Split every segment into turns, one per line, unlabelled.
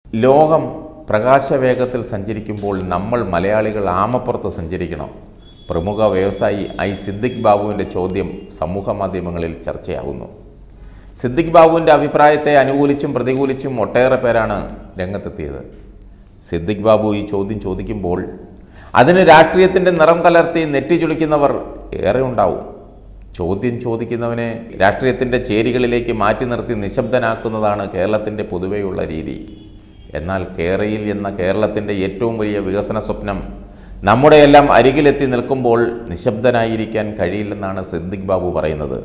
ലോകം പ്രകാശവേഗത്തിൽ സഞ്ചരിക്കുമ്പോൾ നമ്മൾ മലയാളികൾ ആമപ്പുറത്ത് സഞ്ചരിക്കണം. പ്രമുഖ വ്യവസായി സിദ്ദിഖ് ബാബുവിൻ്റെ ചോദ്യം സമൂഹ മാധ്യമങ്ങളിൽ ചർച്ചയാകുന്നു. സിദ്ദിഖ് ബാബുവിൻ്റെ അഭിപ്രായത്തെ അനുകൂലിച്ചും പ്രതികൂലിച്ചും ഒട്ടേറെ പേരാണ് രംഗത്തെത്തിയത്. സിദ്ദിഖ് ബാബു ഈ ചോദ്യം ചോദിക്കുമ്പോൾ അതിന് രാഷ്ട്രീയത്തിൻ്റെ നിറം കലർത്തി നെറ്റി ചുളിക്കുന്നവർ ഏറെ ഉണ്ടാവും. ചോദ്യം ചോദിക്കുന്നവനെ രാഷ്ട്രീയത്തിൻ്റെ ചേരികളിലേക്ക് മാറ്റി നിർത്തി നിശബ്ദനാക്കുന്നതാണ് കേരളത്തിൻ്റെ പൊതുവെയുള്ള രീതി. എന്നാൽ കേരയിൽ എന്ന കേരളത്തിൻ്റെ ഏറ്റവും വലിയ വികസന സ്വപ്നം നമ്മുടെയെല്ലാം അരികിലെത്തി നിൽക്കുമ്പോൾ നിശബ്ദനായിരിക്കാൻ കഴിയില്ലെന്നാണ് സിദ്ദിഖ് ബാബു പറയുന്നത്.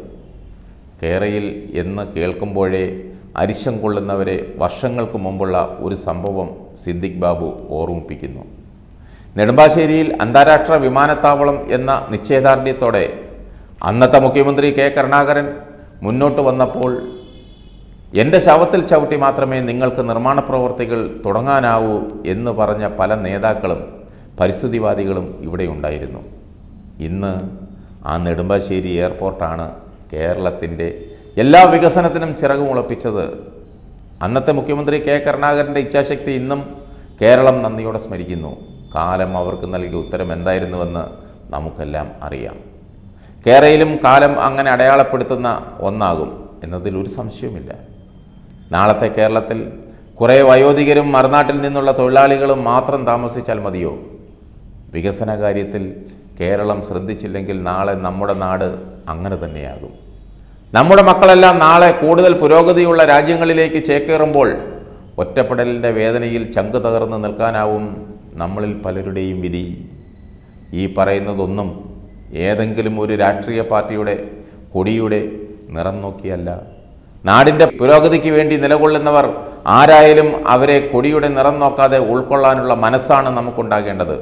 കേരയിൽ എന്ന് കേൾക്കുമ്പോഴേ അരിശം കൊള്ളുന്നവരെ വർഷങ്ങൾക്ക് മുമ്പുള്ള ഒരു സംഭവം സിദ്ദിഖ് ബാബു ഓർമ്മിപ്പിക്കുന്നു. നെടുമ്പാശ്ശേരിയിൽ അന്താരാഷ്ട്ര വിമാനത്താവളം എന്ന നിശ്ചയദാർഢ്യത്തോടെ അന്നത്തെ മുഖ്യമന്ത്രി കെ കരുണാകരൻ മുന്നോട്ട് വന്നപ്പോൾ എൻ്റെ ശവത്തിൽ ചവിട്ടി മാത്രമേ നിങ്ങൾക്ക് നിർമ്മാണ പ്രവർത്തികൾ തുടങ്ങാനാവൂ എന്ന് പറഞ്ഞ പല നേതാക്കളും പരിസ്ഥിതിവാദികളും ഇവിടെ ഉണ്ടായിരുന്നു. ഇന്ന് ആ നെടുമ്പാശ്ശേരി എയർപോർട്ടാണ് കേരളത്തിൻ്റെ എല്ലാ വികസനത്തിനും ചിറകുമുളപ്പിച്ചത്. അന്നത്തെ മുഖ്യമന്ത്രി കെ കരുണാകരൻ്റെ ഇച്ഛാശക്തി ഇന്നും കേരളം നന്ദിയോടെ സ്മരിക്കുന്നു. കാലം അവർക്ക് നൽകിയ ഉത്തരം എന്തായിരുന്നുവെന്ന് നമുക്കെല്ലാം അറിയാം. കേരളയിലും കാലം അങ്ങനെ അടയാളപ്പെടുത്തുന്ന ഒന്നാകും എന്നതിൽ ഒരു സംശയവുമില്ല. നാളത്തെ കേരളത്തിൽ കുറേ വയോധികരും മറുനാട്ടിൽ നിന്നുള്ള തൊഴിലാളികളും മാത്രം താമസിച്ചാൽ മതിയോ? വികസന കാര്യത്തിൽ കേരളം ശ്രദ്ധിച്ചില്ലെങ്കിൽ നാളെ നമ്മുടെ നാട് അങ്ങനെ തന്നെയാകും. നമ്മുടെ മക്കളെല്ലാം നാളെ കൂടുതൽ പുരോഗതിയുള്ള രാജ്യങ്ങളിലേക്ക് ചേക്കേറുമ്പോൾ ഒറ്റപ്പെടലിൻ്റെ വേദനയിൽ ചങ്ക് തകർന്ന് നിൽക്കാനാവും നമ്മളിൽ പലരുടെയും വിധി. ഈ പറയുന്നതൊന്നും ഏതെങ്കിലും ഒരു രാഷ്ട്രീയ പാർട്ടിയുടെ കൊടിയുടെ നിറം നോക്കിയല്ല. നാടിൻ്റെ പുരോഗതിക്ക് വേണ്ടി നിലകൊള്ളുന്നവർ ആരായാലും അവരെ കൊടിയുടെ നിറം നോക്കാതെ ഉൾക്കൊള്ളാനുള്ള മനസ്സാണ് നമുക്കുണ്ടാകേണ്ടത്.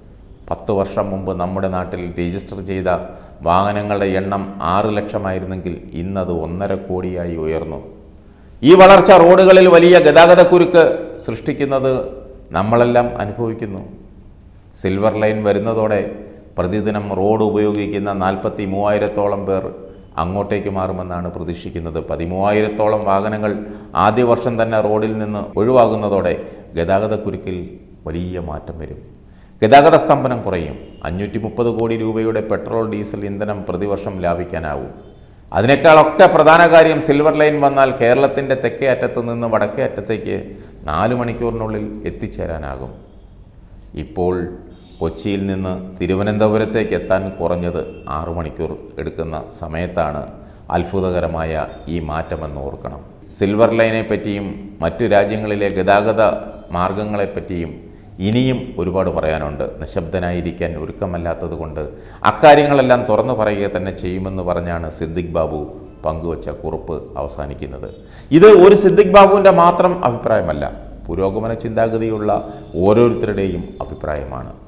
10 വർഷം മുമ്പ് നമ്മുടെ നാട്ടിൽ രജിസ്റ്റർ ചെയ്ത വാഹനങ്ങളുടെ എണ്ണം 6 ലക്ഷമായിരുന്നെങ്കിൽ ഇന്നത് 1.5 കോടിയായി ഉയർന്നു. ഈ വളർച്ച റോഡുകളിൽ വലിയ ഗതാഗതക്കുരുക്ക് സൃഷ്ടിക്കുന്നത് നമ്മളെല്ലാം അനുഭവിക്കുന്നു. സിൽവർ ലൈൻ വരുന്നതോടെ പ്രതിദിനം റോഡ് ഉപയോഗിക്കുന്ന 43,000-ഓളം പേർ അങ്ങോട്ടേക്ക് മാറുമെന്നാണ് പ്രതീക്ഷിക്കുന്നത്. 13,000-ഓളം വാഹനങ്ങൾ ആദ്യ വർഷം തന്നെ റോഡിൽ നിന്ന് ഒഴിവാകുന്നതോടെ ഗതാഗതക്കുരുക്കിൽ വലിയ മാറ്റം വരും. ഗതാഗത സ്തംഭനം കുറയും. 530 കോടി രൂപയുടെ പെട്രോൾ ഡീസൽ ഇന്ധനം പ്രതിവർഷം ലാഭിക്കാനാവും. അതിനേക്കാളൊക്കെ പ്രധാന കാര്യം സിൽവർ ലൈൻ വന്നാൽ കേരളത്തിൻ്റെ തെക്കേ അറ്റത്ത് നിന്ന് വടക്കേ അറ്റത്തേക്ക് 4 മണിക്കൂറിനുള്ളിൽ എത്തിച്ചേരാനാകും. ഇപ്പോൾ കൊച്ചിയിൽ നിന്ന് തിരുവനന്തപുരത്തേക്ക് എത്താൻ കുറഞ്ഞത് 6 മണിക്കൂർ എടുക്കുന്ന സമയത്താണ് അത്ഭുതകരമായ ഈ മാറ്റമെന്ന് ഓർക്കണം. സിൽവർ ലൈനെ പറ്റിയും മറ്റു രാജ്യങ്ങളിലെ ഗതാഗത മാർഗങ്ങളെപ്പറ്റിയും ഇനിയും ഒരുപാട് പറയാനുണ്ട്. നിശബ്ദനായിരിക്കാൻ ഒരുക്കമല്ലാത്തത് കൊണ്ട് അക്കാര്യങ്ങളെല്ലാം തുറന്നു പറയുക തന്നെ ചെയ്യുമെന്ന് പറഞ്ഞാണ് സിദ്ദിഖ് ബാബു പങ്കുവച്ച കുറിപ്പ് അവസാനിക്കുന്നത്. ഇത് ഒരു സിദ്ദിഖ് ബാബുവിൻ്റെ മാത്രം അഭിപ്രായമല്ല, പുരോഗമന ചിന്താഗതിയുള്ള ഓരോരുത്തരുടെയും അഭിപ്രായമാണ്.